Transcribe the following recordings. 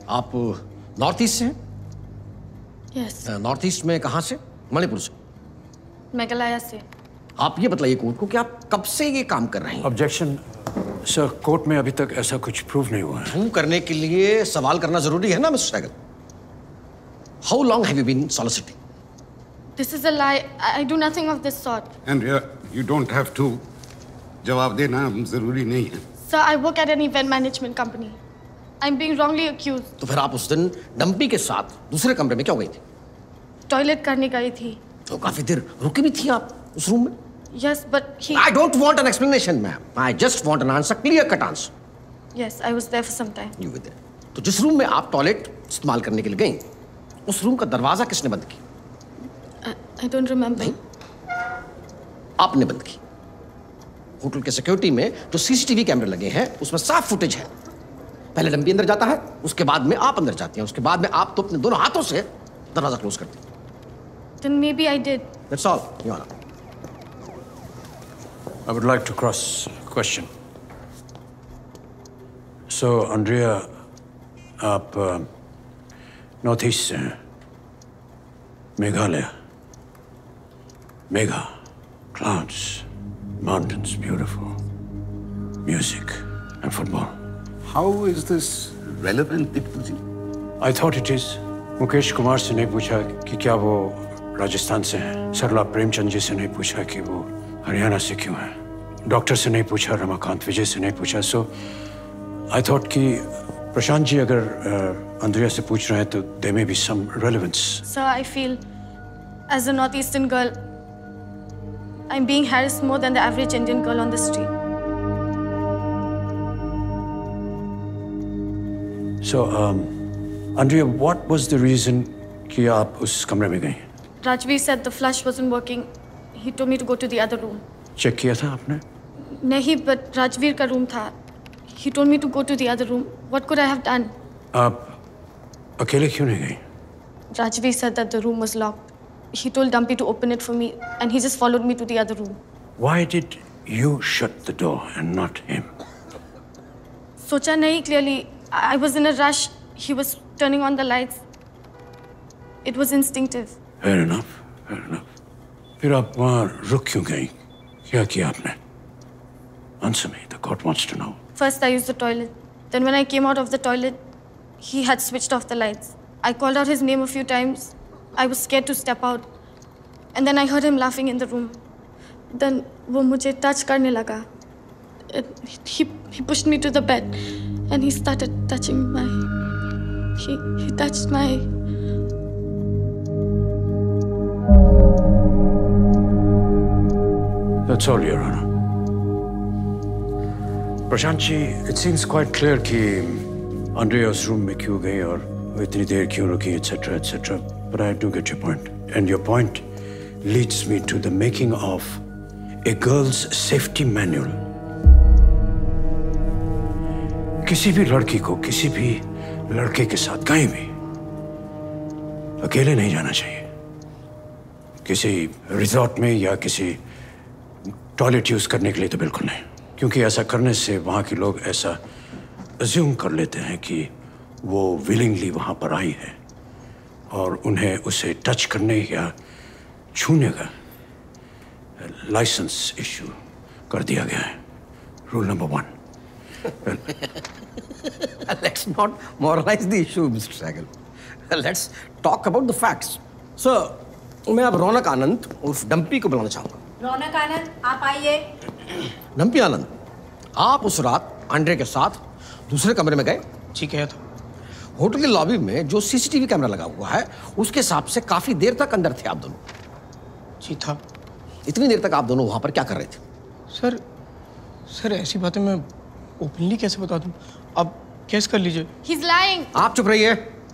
आप north east से हैं? यस। नॉर्थ ईस्ट में कहाँ से? मणिपुर से? मेघालय से। आप ये बताइए कोर्ट को कि आप कब से ये काम कर रहे हैं? ऑब्जेक्शन सर, कोर्ट में अभी तक ऐसा कुछ प्रूव नहीं हुआ है। प्रूव करने के लिए सवाल करना जरूरी है ना mister Sehgal? How long have you been soliciting? This is a lie. I do nothing of this sort. Andrea, you don't have to. जवाब देना जरूरी नहीं है। Sir, I work at an event management company. I'm being wrongly accused. तो फिर आप उस दिन डंपी के साथ दूसरे कमरे में क्यों गई थी? टॉयलेट करने गई थी। तो काफी देर रुकी भी थी आप उस रूम में? Yes, but he. I don't want an explanation, ma'am. I just want an answer, clear cut answer. Yes, I was there for some time. You were there. तो जिस रूम में आप टॉयलेट इस्तेमाल करने के लिए गई, उस रूम का दरवाजा किसने बंद किया? I don't remember. नहीं, आपने बंद की। होटल के सिक्योरिटी में जो सीसीटीवी कैमरे लगे हैं उसमें साफ फुटेज है। पहले डंपी अंदर जाता है, उसके बाद में आप अंदर जाती हैं, उसके बाद में आप तो अपने दोनों हाथों से दरवाजा क्लोज करती हैं। Then maybe I did. That's all, Your Honor. I would like to cross question. So, Andrea, आप नॉर्थ ईस्ट से हैं, Meghalaya, Megha, clouds, mountains, beautiful, music and football. How is this relevant, Diptu ji? I thought it is. Mukesh Kumar से नहीं पूछा कि क्या वो राजस्थान से हैं। सरला प्रेमचंद जी से नहीं पूछा कि वो हरियाणा से क्यों है। डॉक्टर से नहीं पूछा, रमाकांत विजय से नहीं पूछा। So I thought कि प्रशांत जी अगर अंद्रिया से पूछ रहे हैं तो there may be some relevance. Sir, I feel as a northeastern girl, I'm being harassed more than the average Indian girl on the street. So, Andrea, what was the reason कि आप उस कमरे में गई? Rajveer said the flush wasn't working. He told me to go to the other room. Check किया था आपने? नहीं, but Rajveer का रूम था. He told me to go to the other room. What could I have done? आप अकेले क्यों नहीं गई? Rajveer said that the room was locked. He told Dumpy to open it for me, and he just followed me to the other room. Why did you shut the door and not him? सोचा नहीं clearly. I was in a rush. He was turning on the lights. It was instinctive. Fair enough, fair enough. फिर आप वहाँ रुक क्यों गई? क्या किया आपने? Answer me. The court wants to know. First, I used the toilet. Then, when I came out of the toilet, he had switched off the lights. I called out his name a few times. I was scared to step out. And then I heard him laughing in the room. Then, वो मुझे touch करने लगा. He pushed me to the bed, and he started touching my. He touched my. That's all, Your Honor. Prashant ji, it seems quite clear कि Andrea उस room में क्यों गई और वो इतनी देर क्यों रुकी, etc., etc. But I do get your point, and your point leads me to the making of a girl's safety manual. किसी भी लड़की को किसी भी लड़के के साथ कहीं भी अकेले नहीं जाना चाहिए। किसी रिजॉर्ट में या किसी टॉयलेट यूज करने के लिए तो बिल्कुल नहीं, क्योंकि ऐसा करने से वहाँ के लोग ऐसा अज्यूम कर लेते हैं कि वो विलिंगली वहाँ पर आई है और उन्हें उसे टच करने या छूने का लाइसेंस इशू कर दिया गया है। Rule number 1। Let's not moralize the issue, Mr. Sahgal. Let's talk about the facts. Sir, मैं अब रौनक आनंद उर्फ डंपी को बुलाना चाहूँगा। रौनक आनंद, आप आइए। डंपी आनंद, आप उस रात आंड्रे के साथ दूसरे कमरे में गए? जी गया था। होटल के लॉबी में जो सीसीटीवी कैमरा लगा हुआ है उसके हिसाब से काफी देर तक अंदर थे आप दोनों? जी था। इतनी देर तक आप दोनों वहां पर क्या कर रहे थे? सर ऐसी बातें मैं ओपनली कैसे बता दूं? आप केस कर लीजिए। He's lying. आप चुप रहिए।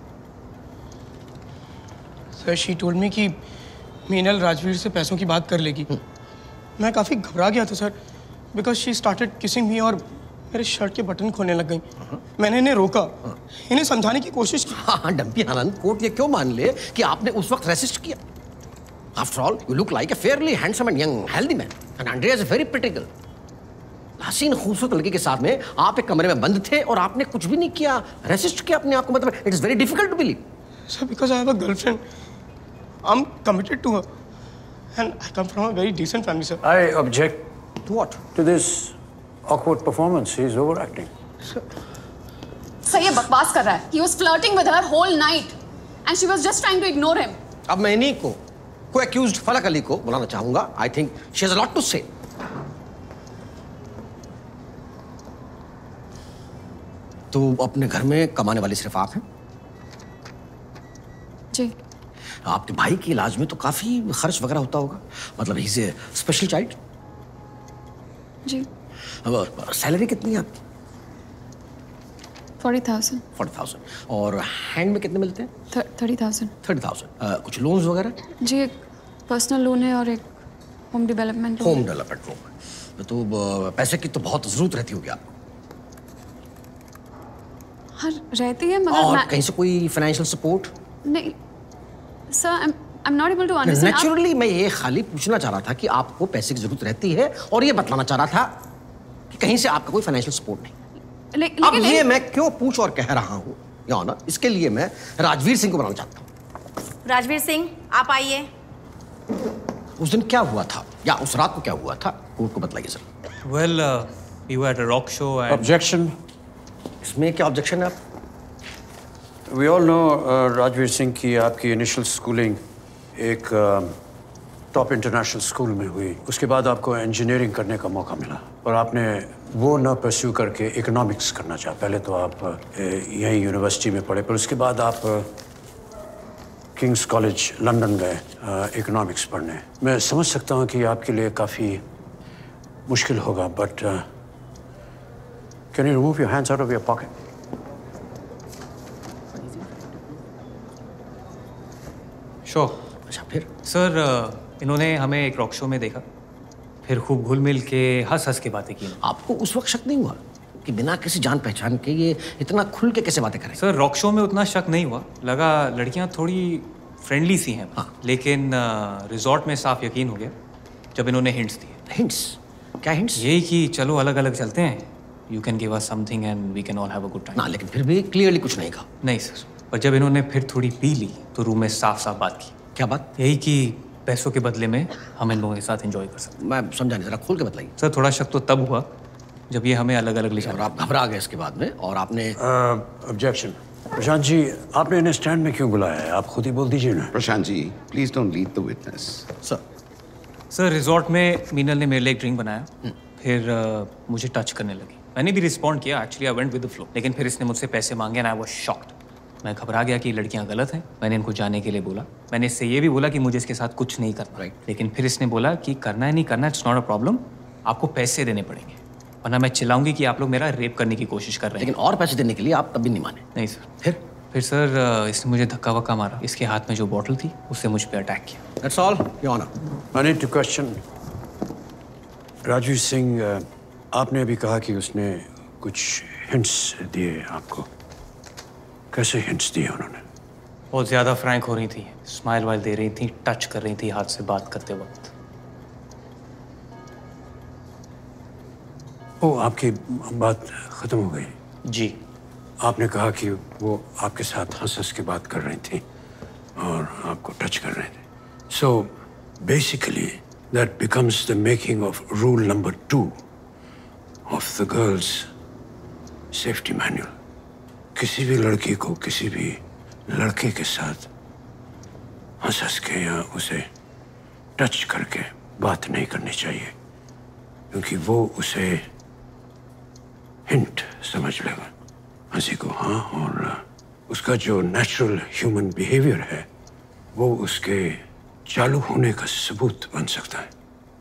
सर शी टोल्ड मी कि मीनल राजवीर से पैसों की बात कर लेगी। मैं काफ़ी घबरा गया था sir, because she started kissing me और मेरे शर्ट के बटन खोलने लग गई। मैंने इन्हें रोका, इन्हें समझाने की कोशिश की। हाँ डंपी आनंद, कोर्ट ये क्यों मान ले कि आपने उस वक्त रेसिस्ट किया? After all, you look like a fairly handsome and young, healthy man, and Andrea is a very pretty girl. हसीन खूबसूरत लड़की के साथ में आप एक कमरे में बंद थे और आपने कुछ भी नहीं किया, रेसिस्ट किया अपने आप को, मतलब it is very difficult to believe. Sir, because I have a girlfriend, I'm committed to her, and I come from a very decent family, sir. I object To what? to this awkward performance. He's overacting. Sir ये बकवास कर रहा है. He was flirting with her whole night, and she was just trying to ignore him. अब मैं इन्हीं को accused फलक अली को बुलाना चाहूंगा। I think she has a lot to say. तो अपने घर में कमाने वाली सिर्फ आप हैं? जी। आपके भाई के इलाज में तो काफी खर्च वगैरह होता होगा, मतलब he is a special child. जी। अब सैलरी कितनी है आपकी? 40,000। 40,000। और हैंड में कितने मिलते हैं? 30,000। 30,000। कुछ लोन्स वगैरह? जी, एक पर्सनल लोन है और एक home development loan. Home development loan. तो पैसे की तो बहुत जरूरत रहती होगी आपको। हाँ, रहती है मगर और कहीं से कोई फाइनेंशियल सपोर्ट? नहीं sir, I am not able to understand. Naturally मैं ये खाली पूछना चाह रहा था कि आपको पैसे की जरूरत रहती है और ये बतलाना चाह रहा था कि कहीं से आपका कोई फाइनेंशियल सपोर्ट नहीं। अब ये मैं क्यों पूछ और कह रहा हूँ या ना, इसके लिए मैं राजवीर सिंह को बनाना चाहता हूँ। राजवीर सिंह, आप आइए। उस दिन क्या हुआ था या उस रात को क्या हुआ था, कोर्ट को बताइए sir. Well, we were at a rock show and... Objection. इसमें क्या ऑब्जेक्शन है आप? We all know Rajveer Singh की आपकी इनिशियल स्कूलिंग एक टॉप इंटरनेशनल स्कूल में हुई। उसके बाद आपको इंजीनियरिंग करने का मौका मिला और आपने वो न परस्यू करके इकोनॉमिक्स करना चाहा। पहले तो आप यहीं यूनिवर्सिटी में पढ़े, पर उसके बाद आप किंग्स कॉलेज लंदन गए इकोनॉमिक्स पढ़ने। मैं समझ सकता हूँ कि आपके लिए काफ़ी मुश्किल होगा, but can you remove your hands out of your pocket? Sure. अच्छा, फिर? सर, इन्होंने हमें एक रॉक शो में देखा, फिर खूब घुल मिल के हंस हंस के बातें की। आपको उस वक्त शक नहीं हुआ कि बिना किसी जान पहचान के ये इतना खुल के कैसे बातें करें? सर, रॉक शो में उतना शक नहीं हुआ, लगा लड़कियां थोड़ी फ्रेंडली सी हैं। हाँ। लेकिन रिजॉर्ट में साफ यकीन हो गया जब इन्होंने हिंट्स दिए। हिंट्स? क्या हिंट्स? यही कि चलो अलग अलग चलते हैं, you can give us something and we can all have a good time. ना, लेकिन फिर भी क्लियरली कुछ नहीं कहा। नहीं सर, पर जब इन्होंने फिर थोड़ी पी ली तो रूम में साफ साफ बात की। क्या बात? यही कि पैसों के बदले में हम इन लोगों के साथ एंजॉय कर सकते। मैं समझा नहीं, जरा खोल के बताइए। सर, थोड़ा शक तो तब हुआ जब ये हमें अलग अलग ले और आप घबरा गए इसके बाद में, और आपने ऑब्जेक्शन। प्रशांत जी, आपने इन्हें स्टैंड में क्यों बुलाया है? आप खुद ही बोल दीजिए ना। Prashant ji, please don't lead the witness. Sir, resort में मीनल ने मेरे लिए एक ड्रिंक बनाया, फिर मुझे टच करने लगी। मैंने भी रिस्पॉन्ड किया, actually I went with the flow, लेकिन फिर इसने मुझसे पैसे मांगे एंड आई वाज शॉक्ड। मैं घबरा गया कि लड़कियां गलत हैं। मैंने इनको जाने के लिए बोला, मैंने इससे ये भी बोला कि मुझे इसके साथ कुछ नहीं करना। लेकिन फिर इसने बोला कि करना है नहीं करना, इट्स नॉट अ प्रॉब्लम, आपको पैसे देने पड़ेंगे वरना मैं चिल्लाऊंगी कि आप लोग मेरा रेप करने की कोशिश कर रहे हैं। लेकिन और पैसे देने के लिए आप तब भी नहीं माने? नहीं सर। फिर सर, इसने मुझे धक्का वक्का मारा, इसके हाथ में जो बॉटल थी उससे मुझ पर अटैक किया। That's all your honour. I need to question Rajveer Singh. आपने अभी कहा कि उसने कुछ हिंट्स दिए आपको, कैसे हिंट्स दिए उन्होंने? बहुत ज़्यादा फ्रैंक हो रही थी, स्माइल वाइल दे रही थी, टच कर रही थी हाथ से बात करते वक्त। ओ, आपकी बात खत्म हो गई? जी। आपने कहा कि वो आपके साथ हंस हंस के बात कर रही थी और आपको टच कर रहे थे। So basically that becomes the making of rule number 2 of the girls safety manual. किसी भी लड़की को किसी भी लड़के के साथ हंस हंस के या उसे टच करके बात नहीं करनी चाहिए, क्योंकि वो उसे हिंट समझ लेगा, हंसी को हाँ, और उसका जो नेचुरल ह्यूमन बिहेवियर है वो उसके चालू होने का सबूत बन सकता है।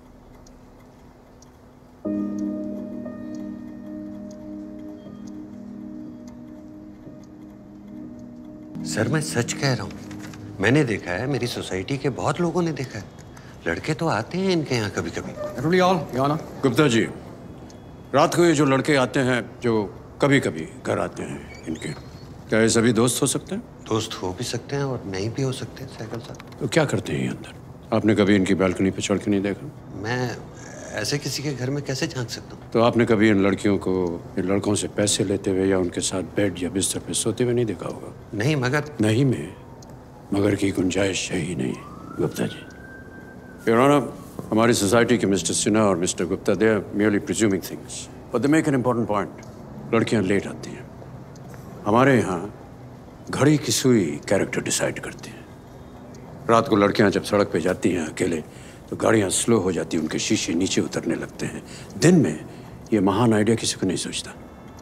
सर, मैं सच कह रहा हूँ, मैंने देखा है, मेरी सोसाइटी के बहुत लोगों ने देखा है, लड़के तो आते हैं इनके यहाँ कभी कभी। गुप्ता जी, रात को ये जो लड़के आते हैं जो कभी कभी घर आते हैं इनके, क्या ये सभी दोस्त हो सकते हैं? दोस्त हो भी सकते हैं और नहीं भी हो सकते। साइकिल साहब, तो क्या करते हैं ये अंदर? आपने कभी इनकी बालकनी पे चढ़ के नहीं देखा? मैं ऐसे किसी के घर में कैसे झांक सकता हूँ? तो आपने कभी इन लड़कियों को इन लड़कों से पैसे लेते हुए या उनके साथ बेड या बिस्तर पे सोते हुए नहीं देखा होगा? नहीं मगर नहीं में मगर की गुंजाइश है ही नहीं गुप्ता जी। योर ऑनर, हमारी सोसाइटी के मिस्टर सिन्हा और mister Gupta they are merely presuming things, but they make an important point. लड़कियां लेट आती हैं। हमारे यहाँ घड़ी की सुई कैरेक्टर डिसाइड करती है। रात को लड़कियां जब सड़क पे जाती हैं अकेले तो गाड़ियां स्लो हो जाती हैं, उनके शीशे नीचे उतरने लगते हैं। दिन में ये महान आइडिया किसी को नहीं सोचता।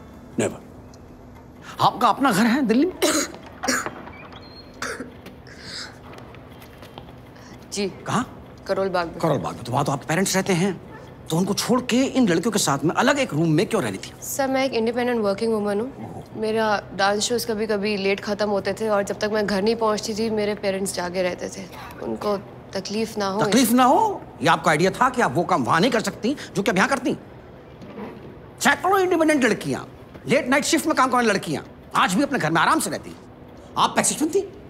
नेवर। आपका अपना घर है दिल्ली में? जी। कहाँ? करोल बाग में। करोल बाग में। तो वहाँ तो आपके पेरेंट्स रहते हैं, तो उनको छोड़ के इन लड़कियों के साथ में अलग एक रूम में क्यों रह रही थी? सर मैं एक इंडिपेंडेंट वर्किंग वुमन हूँ। मेरा डांस शोज कभी कभी लेट खत्म होते थे और जब तक मैं घर नहीं पहुँचती थी मेरे पेरेंट्स जागे रहते थे। उनको तकलीफ ना हो। तकलीफ ना हो, ये आपका आइडिया था कि आप वो काम वहाँ नहीं कर सकती जो कि आप यहाँ करती। सैकड़ों इंडिपेंडेंट लड़कियाँ, लेट नाइट शिफ्ट में काम करने लड़कियाँ आज भी अपने घर में आराम से रहती। आप पैसे चुनती?